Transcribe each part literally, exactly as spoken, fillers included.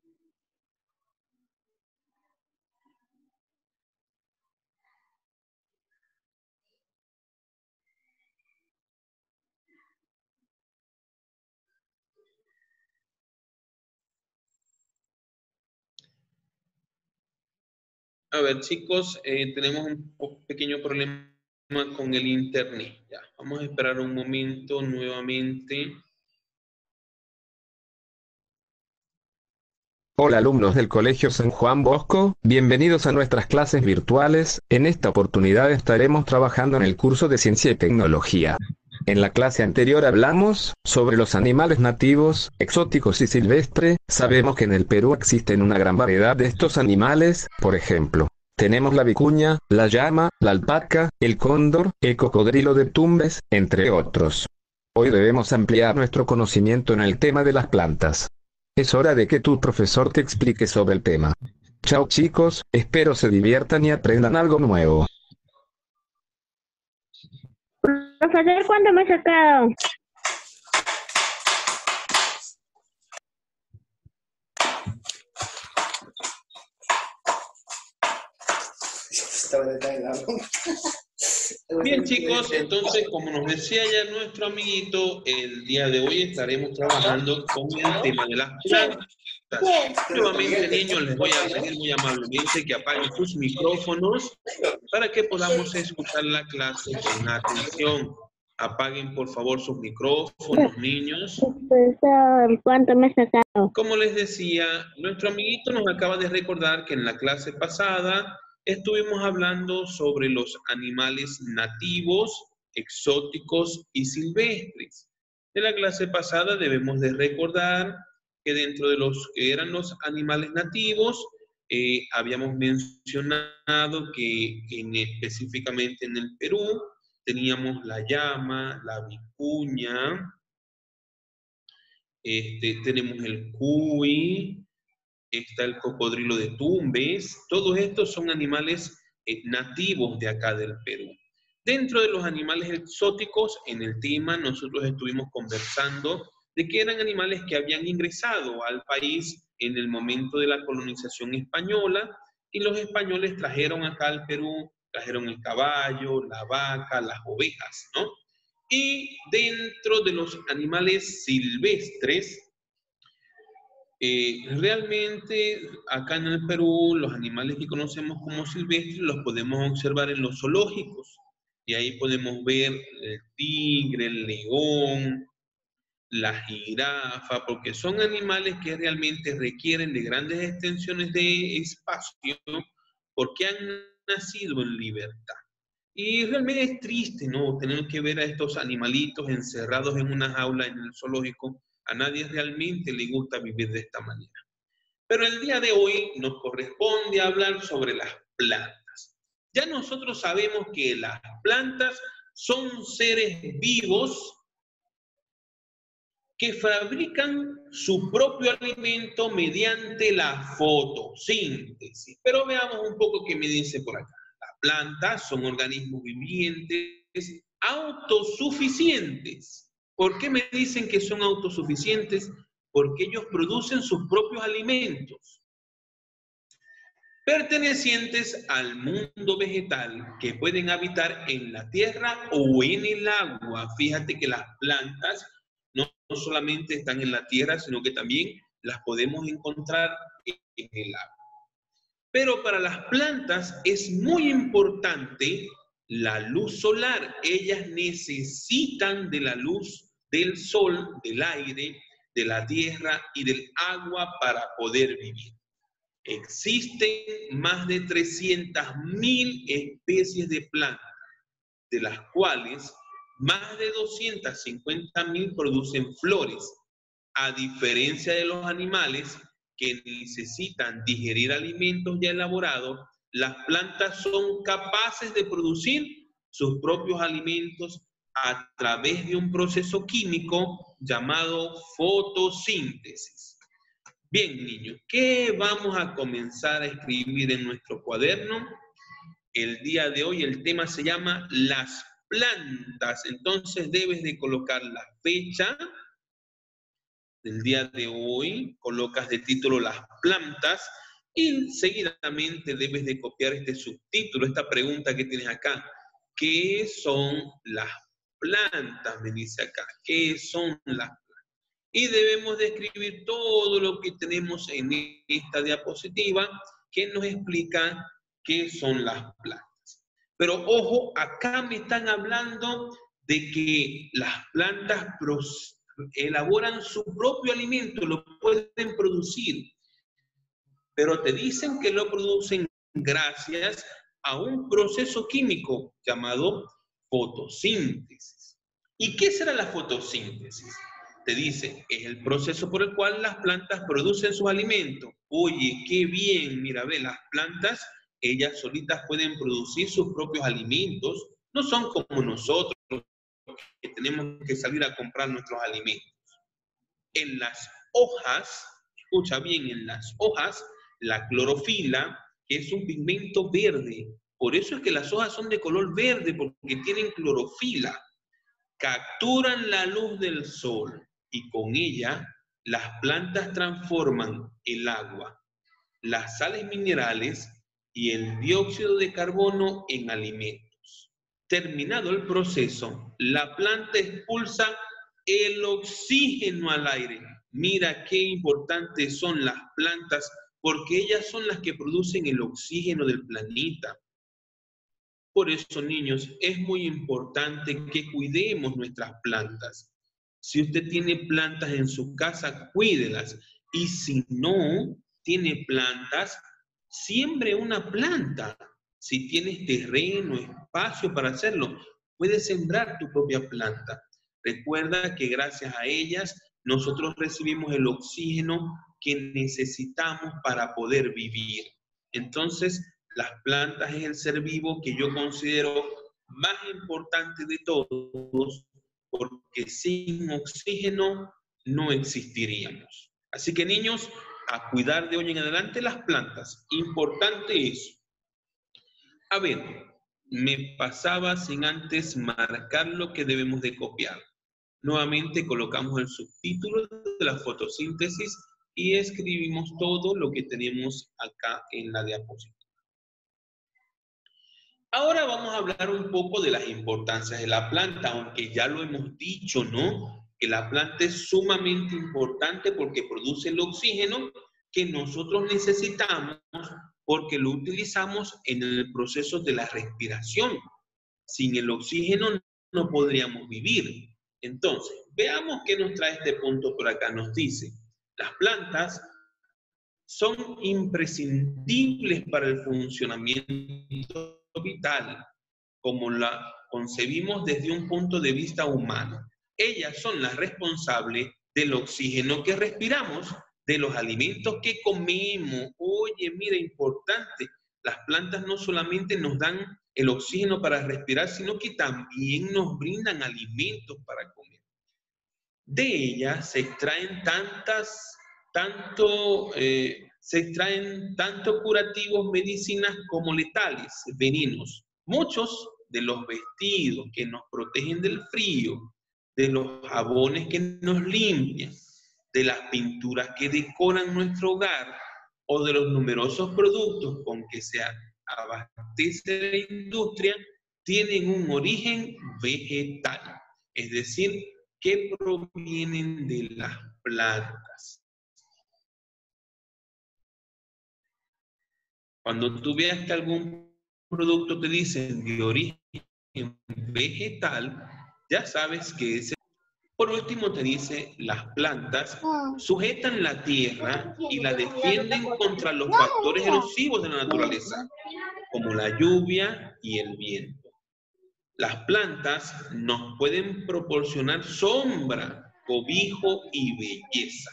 A ver, chicos, eh, tenemos un pequeño problema con el internet. Ya, vamos a esperar un momento nuevamente. Hola alumnos del Colegio San Juan Bosco, bienvenidos a nuestras clases virtuales. En esta oportunidad estaremos trabajando en el curso de Ciencia y Tecnología. En la clase anterior hablamos sobre los animales nativos, exóticos y silvestres. Sabemos que en el Perú existen una gran variedad de estos animales, por ejemplo, tenemos la vicuña, la llama, la alpaca, el cóndor, el cocodrilo de Tumbes, entre otros. Hoy debemos ampliar nuestro conocimiento en el tema de las plantas. Es hora de que tu profesor te explique sobre el tema. Chao chicos, espero se diviertan y aprendan algo nuevo. Profesor, ¿cuánto me he sacado? Bien, chicos, entonces, como nos decía ya nuestro amiguito, el día de hoy estaremos trabajando con el tema de las plantas. Nuevamente, niños, les voy a pedir muy amablemente que apaguen sus micrófonos para que podamos escuchar la clase con atención. Apaguen, por favor, sus micrófonos, niños. Profesor, ¿cuánto me he sacado? Como les decía, nuestro amiguito nos acaba de recordar que en la clase pasada estuvimos hablando sobre los animales nativos, exóticos y silvestres. En la clase pasada debemos de recordar que dentro de los que eran los animales nativos, eh, habíamos mencionado que en, específicamente en el Perú teníamos la llama, la vicuña, este, tenemos el cuy, está el cocodrilo de Tumbes. Todos estos son animales eh, nativos de acá del Perú. Dentro de los animales exóticos, en el tema nosotros estuvimos conversando de que eran animales que habían ingresado al país en el momento de la colonización española, y los españoles trajeron acá al Perú, trajeron el caballo, la vaca, las ovejas, ¿no? Y dentro de los animales silvestres, Eh, realmente acá en el Perú los animales que conocemos como silvestres los podemos observar en los zoológicos, y ahí podemos ver el tigre, el león, la jirafa, porque son animales que realmente requieren de grandes extensiones de espacio porque han nacido en libertad. Y realmente es triste, ¿no?, tener que ver a estos animalitos encerrados en una jaula en el zoológico. A nadie realmente le gusta vivir de esta manera. Pero el día de hoy nos corresponde hablar sobre las plantas. Ya nosotros sabemos que las plantas son seres vivos que fabrican su propio alimento mediante la fotosíntesis. Pero veamos un poco qué me dice por acá. Las plantas son organismos vivientes autosuficientes. ¿Por qué me dicen que son autosuficientes? Porque ellos producen sus propios alimentos, pertenecientes al mundo vegetal, que pueden habitar en la tierra o en el agua. Fíjate que las plantas no, no solamente están en la tierra, sino que también las podemos encontrar en el agua. Pero para las plantas es muy importante la luz solar. Ellas necesitan de la luz del sol, del aire, de la tierra y del agua para poder vivir. Existen más de trescientas mil especies de plantas, de las cuales más de doscientas cincuenta mil producen flores. A diferencia de los animales que necesitan digerir alimentos ya elaborados, las plantas son capaces de producir sus propios alimentos a través de un proceso químico llamado fotosíntesis. Bien, niños, ¿qué vamos a comenzar a escribir en nuestro cuaderno? El día de hoy el tema se llama las plantas. Entonces debes de colocar la fecha, del día de hoy, colocas de título las plantas y seguidamente debes de copiar este subtítulo, esta pregunta que tienes acá. ¿Qué son las plantas? Me dice acá. ¿Qué son las plantas? Y debemos de escribir todo lo que tenemos en esta diapositiva que nos explica qué son las plantas. Pero ojo, acá me están hablando de que las plantas elaboran su propio alimento, lo pueden producir. Pero te dicen que lo producen gracias a un proceso químico llamado fotosíntesis. ¿Y qué será la fotosíntesis? Te dice, es el proceso por el cual las plantas producen sus alimentos. Oye, qué bien, mira, ve, las plantas, ellas solitas pueden producir sus propios alimentos. No son como nosotros, que tenemos que salir a comprar nuestros alimentos. En las hojas, escucha bien, en las hojas, la clorofila, que es un pigmento verde. Por eso es que las hojas son de color verde, porque tienen clorofila. Capturan la luz del sol y con ella las plantas transforman el agua, las sales minerales y el dióxido de carbono en alimentos. Terminado el proceso, la planta expulsa el oxígeno al aire. Mira qué importantes son las plantas, porque ellas son las que producen el oxígeno del planeta. Por eso, niños, es muy importante que cuidemos nuestras plantas. Si usted tiene plantas en su casa, cuídelas. Y si no tiene plantas, siembre una planta. Si tienes terreno, espacio para hacerlo, puedes sembrar tu propia planta. Recuerda que gracias a ellas, nosotros recibimos el oxígeno que necesitamos para poder vivir. Entonces, las plantas es el ser vivo que yo considero más importante de todos, porque sin oxígeno no existiríamos. Así que, niños, a cuidar de hoy en adelante las plantas. Importante eso. A ver, me pasaba sin antes marcar lo que debemos de copiar. Nuevamente colocamos el subtítulo de la fotosíntesis y escribimos todo lo que tenemos acá en la diapositiva. Ahora vamos a hablar un poco de las importancias de la planta, aunque ya lo hemos dicho, ¿no? Que la planta es sumamente importante porque produce el oxígeno que nosotros necesitamos porque lo utilizamos en el proceso de la respiración. Sin el oxígeno no podríamos vivir. Entonces, veamos qué nos trae este punto por acá. Nos dice, las plantas son imprescindibles para el funcionamiento vital, como la concebimos desde un punto de vista humano. Ellas son las responsables del oxígeno que respiramos, de los alimentos que comemos. Oye, mira, importante, las plantas no solamente nos dan el oxígeno para respirar, sino que también nos brindan alimentos para comer. De ellas se extraen tantas, tanto, eh, se extraen tanto curativos, medicinas como letales, venenos. Muchos de los vestidos que nos protegen del frío, de los jabones que nos limpian, de las pinturas que decoran nuestro hogar o de los numerosos productos con que se abastece la industria, tienen un origen vegetal, es decir, que provienen de las plantas. Cuando tú veas que algún producto te dice de origen vegetal, ya sabes que ese. Por último te dice, las plantas sujetan la tierra y la defienden contra los factores erosivos de la naturaleza, como la lluvia y el viento. Las plantas nos pueden proporcionar sombra, cobijo y belleza.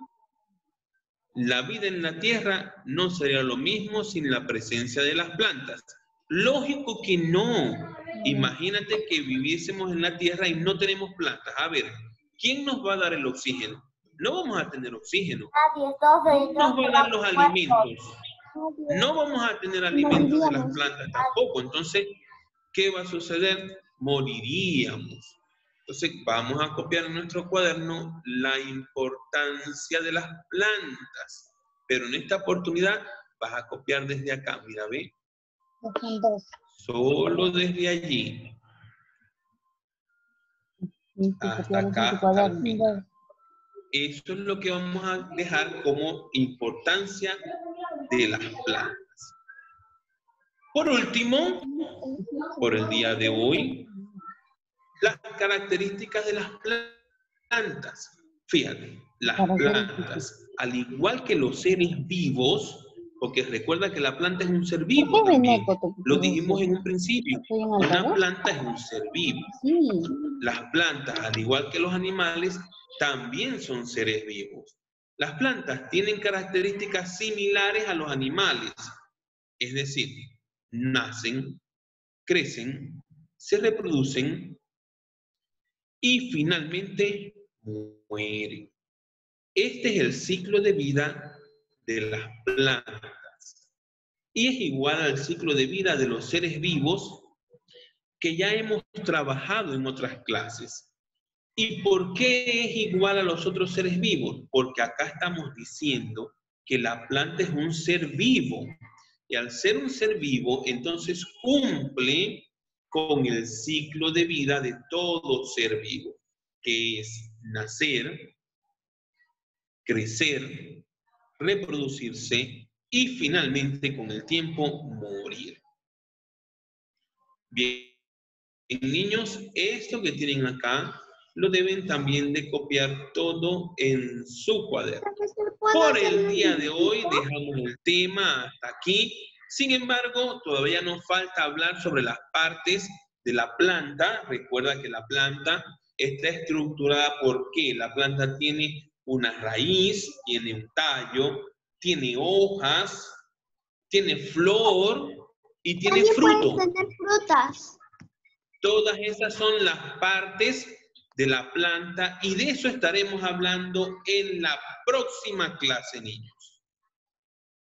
La vida en la tierra no sería lo mismo sin la presencia de las plantas. Lógico que no. Imagínate que viviésemos en la tierra y no tenemos plantas. A ver, ¿quién nos va a dar el oxígeno? No vamos a tener oxígeno. ¿Quién nos va a dar los alimentos? No vamos a tener alimentos de las plantas tampoco. Entonces, ¿qué va a suceder? Moriríamos. Entonces vamos a copiar en nuestro cuaderno la importancia de las plantas. Pero en esta oportunidad vas a copiar desde acá. Mira, ve. Solo desde allí. Hasta acá, hasta el final. Eso es lo que vamos a dejar como importancia de las plantas. Por último, por el día de hoy, las características de las plantas. Fíjate, las plantas, al igual que los seres vivos, porque recuerda que la planta es un ser vivo también. Lo dijimos en un principio. Una planta es un ser vivo. Las plantas, al igual que los animales, también son seres vivos. Las plantas tienen características similares a los animales. Es decir, nacen, crecen, se reproducen y finalmente mueren. Este es el ciclo de vida de las plantas. Y es igual al ciclo de vida de los seres vivos que ya hemos trabajado en otras clases. ¿Y por qué es igual a los otros seres vivos? Porque acá estamos diciendo que la planta es un ser vivo. Y al ser un ser vivo, entonces cumple con el ciclo de vida de todo ser vivo, que es nacer, crecer, reproducirse y finalmente con el tiempo morir. Bien, niños, esto que tienen acá lo deben también de copiar todo en su cuaderno. Por el día de hoy dejamos el tema hasta aquí. Sin embargo, todavía nos falta hablar sobre las partes de la planta. Recuerda que la planta está estructurada porque la planta tiene una raíz, tiene un tallo, tiene hojas, tiene flor y tiene fruto. Pueden tener frutas. Todas esas son las partes de la planta y de eso estaremos hablando en la próxima clase, niños.